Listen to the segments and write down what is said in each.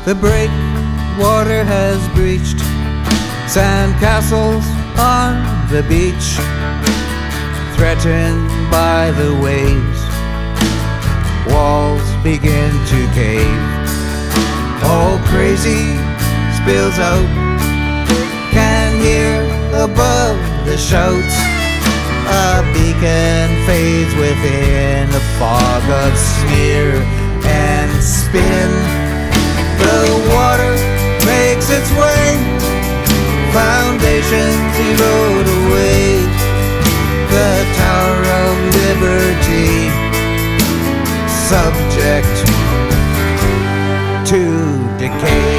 The breakwater has breached sand castles on the beach, threatened by the waves. Walls begin to cave. All crazy spills out, can hear above the shouts. A beacon fades within a fog of smear and spin. The water makes its way, foundations erode away. The Tower of Liberty, subject to decay.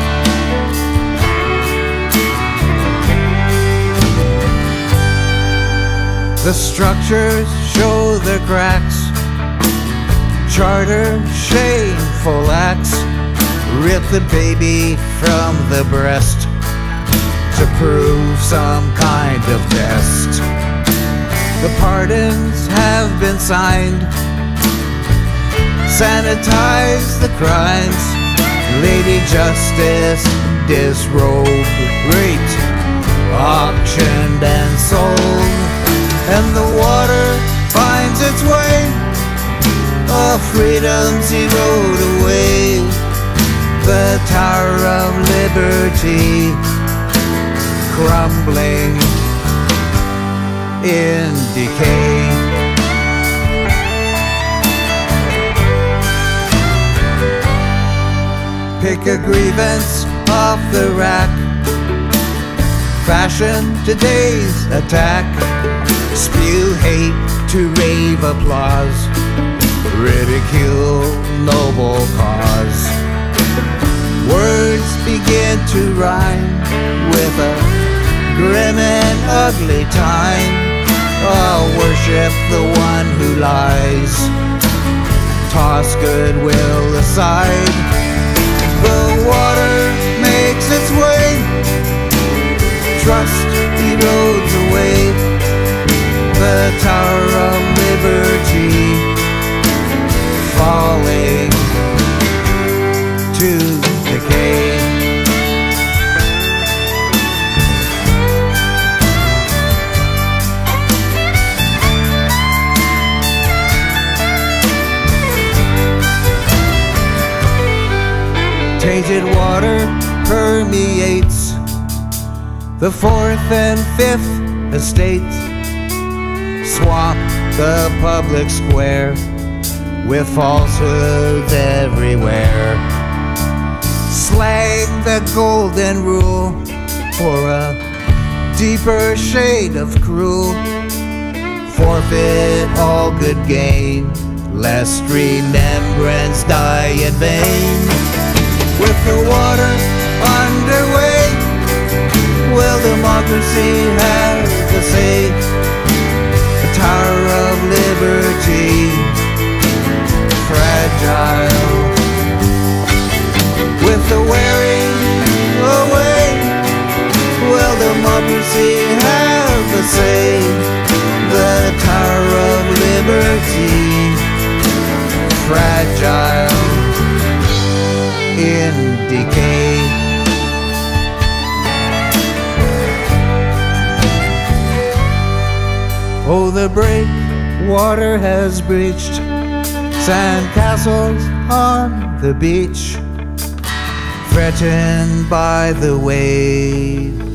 The structures show their cracks, charter shameful acts, rip the baby from the breast to prove some kind of test. The pardons have been signed, sanitize the crimes. Lady Justice disrobed, raped, auctioned and sold, and the water finds its way. All freedoms erode away. The Tower of Liberty crumbling in decay. Pick a grievance off the rack, fashion today's attack. Spew hate to rave applause, ridicule noble cause. Words begin to rhyme with a grim and ugly time. Oh, worship the one who lies, toss goodwill aside. The water makes its way, trust erodes away. The Tower of Liberty falling to decay. Tainted water permeates the 4th and 5th estates, swamp the public square with falsehoods everywhere. Slag the golden rule for a deeper shade of cruel. Forfeit all good gain, lest remembrance die in vain. With the water underway, will democracy have the say? The Tower of Liberty, fragile. With the wearing away, will democracy have the say? The Tower of Liberty, fragile, in decay. Oh, the breakwater has breached sand castles on the beach, threatened by the waves.